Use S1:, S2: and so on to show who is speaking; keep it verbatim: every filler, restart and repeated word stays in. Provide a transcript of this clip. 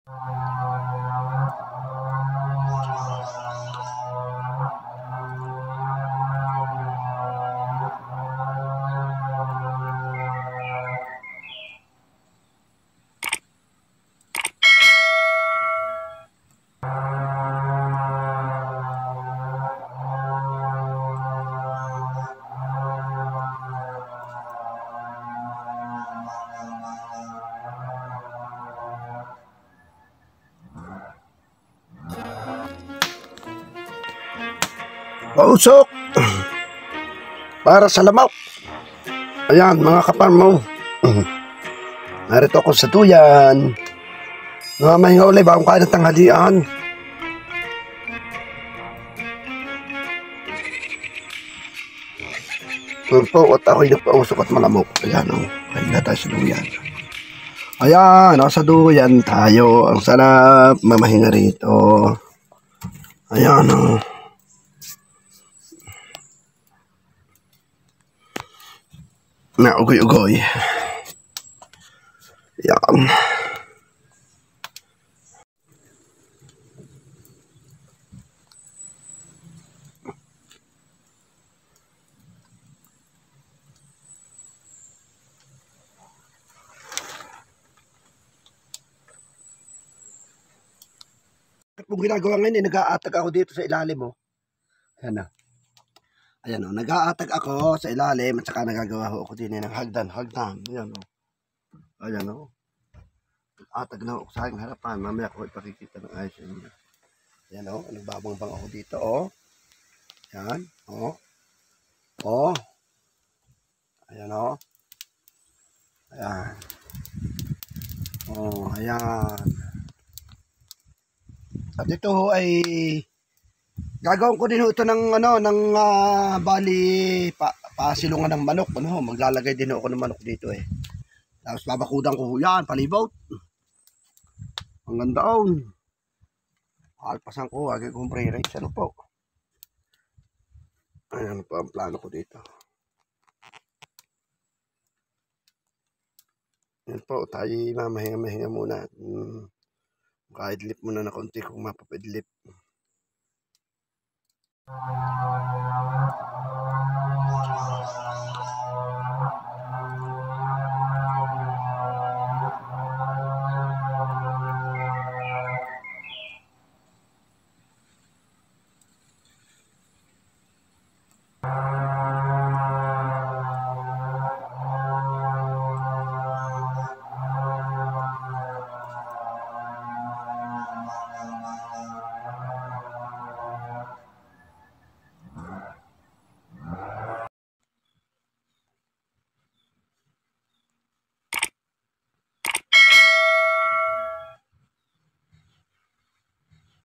S1: Pausok para sa lamaw. Ayan mga kaparmo, narito ako sa tuyan na may huli bagong kain ng tanghalian. Ito po at ako'y nagpausok at malamok. Ayan o, kain na tayo sa duyan. Ayan, nasa duyan tayo. Ang sarap mamahinga rito. Ayan o. Na ugoy-ugoy. Yan. Kung ginagawa ngayon, eh, nag-aatag ako dito sa ilalim mo. Oh. Ayan na. Ayan o, nag-aatag ako sa ilalim at saka nagagawa ako din ng hagdan, hagdan. Ayan o. Ayan o. Nag-aatag na ako sa aking harapan. Mamaya ko ipakikita ng ayos yun. Ayan o, nagbabang-bang ako dito o. Ayan o. O. Ayan o. Ayan. O, ayan. At ito ay gagawin ko din ito ng ano ng uh, bali pa, pasilungan ng manok, ano, maglalagay din ako ng manok dito eh. Tapos babakudan ko yan, palibot. Ang gandaon. Alpasan ko, agad kong pre-race, ano po. Ayan po ang plano ko dito. Ayan po, tayo mamahinga-mahinga muna. Hmm. Maka-idlip muna na konti kung mapapidlip.